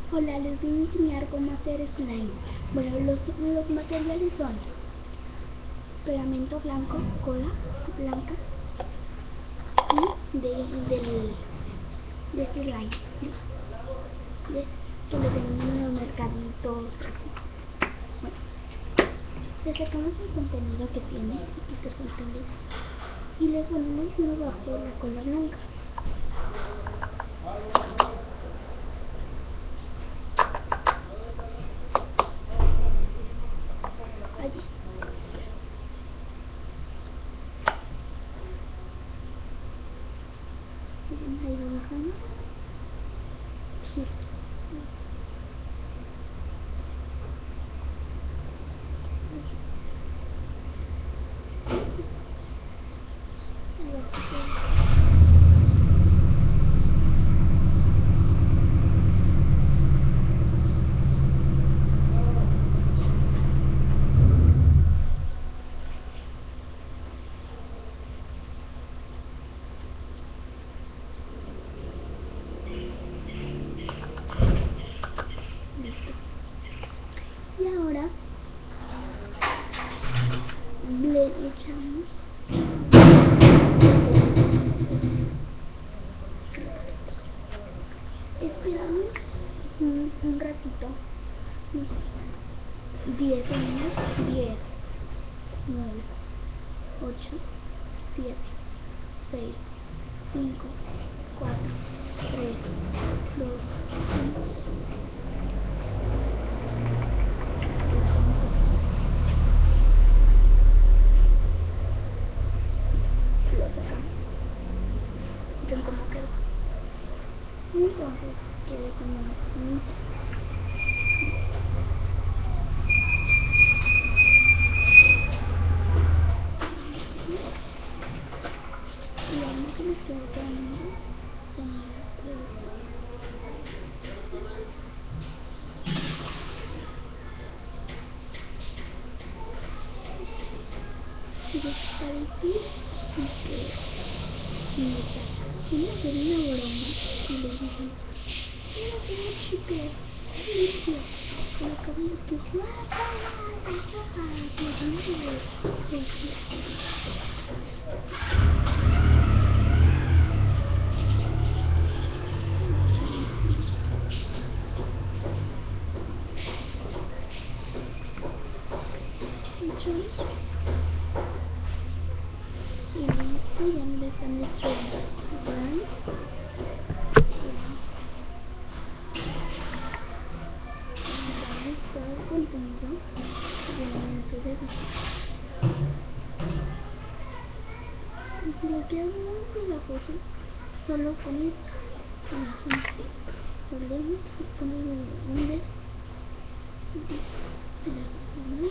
Hola, les voy a enseñar cómo hacer slime. Bueno, los materiales son pegamento blanco, cola blanca y de este slime, que lo venden en los mercaditos así. Bueno, le sacamos el contenido que tiene, aquí está el contenido, y le ponemos uno bajo la cola blanca. Allí. Ahí lo bajamos. Sí. Y ahora le echamos esperamos un ratito, 10 segundos, 10, 9, 8, 7, 6, 5, 4, 3, 2, 1, 0. Lo sacamos. Ven cómo quedó. Entonces quede como una espinita. Y la única que nos queda quedando con el producto. Y desaparecí y que voy a hacer una broma y le dije, mira qué chicle, limpio, colocamos que y listo, ya me lo están destruyendo. Todo el contenido de su bebida. Y si lo quiero muy pegajoso, solo con esto, así, volvemos y ponemos un dedo y le hacemos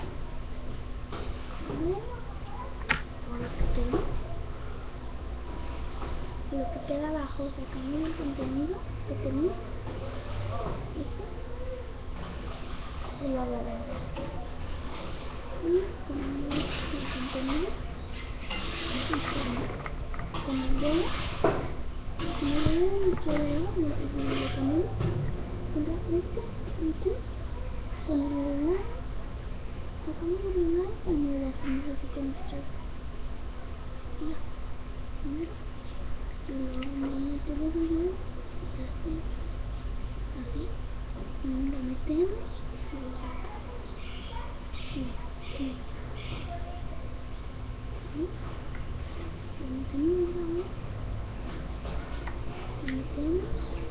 lo que queda abajo, sacamos el contenido que tenía, esto, y lo agarramos y ponemos el contenido y con el dedo de nuestro dedo lo ponemos con la flecha aquí, con el dedo sacamos el dedo y lo hacemos así con nuestro dedo. Ya, primero y luego metemos el dedo así, lo metemos y lo sacamos y listo. Lo metemos ahora, lo metemos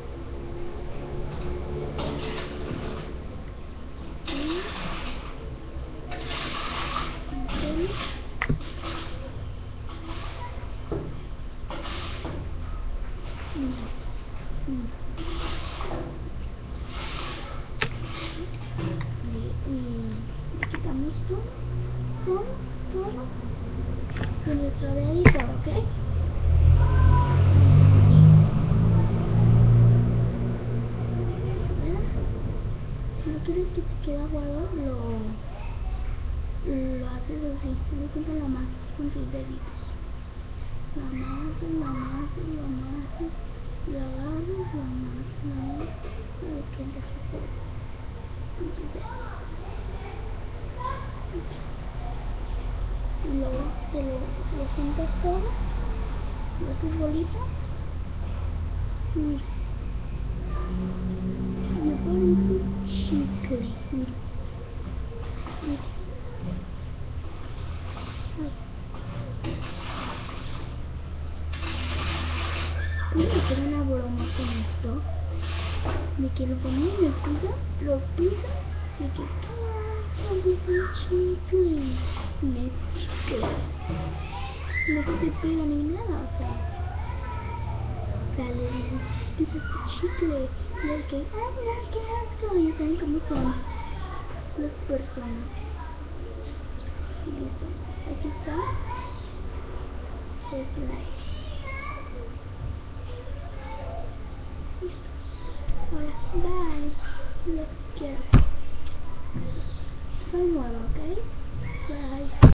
y quitamos todo de nuestro dedito, ¿ok? Si no quieres que te quede aguado, lo haces así, no cuenta la masas con tus deditos. La amasas, lo agarras, lo amasas, lo que Y luego te lo juntas todo, lo haces bolita. Mira, me parece chicle. Mira, mira. Voy a hacer una broma con esto, de que lo ponía en el piso, lo piso, y que dice chicle, no es chicle, no se pega ni nada, o sea, le dices chicle, y el que, ay no, qué asco, ya saben cómo son las personas. Y listo, aquí está, es like. Ahora, bye, los quiero. Soy nueva, ¿ok? Bye.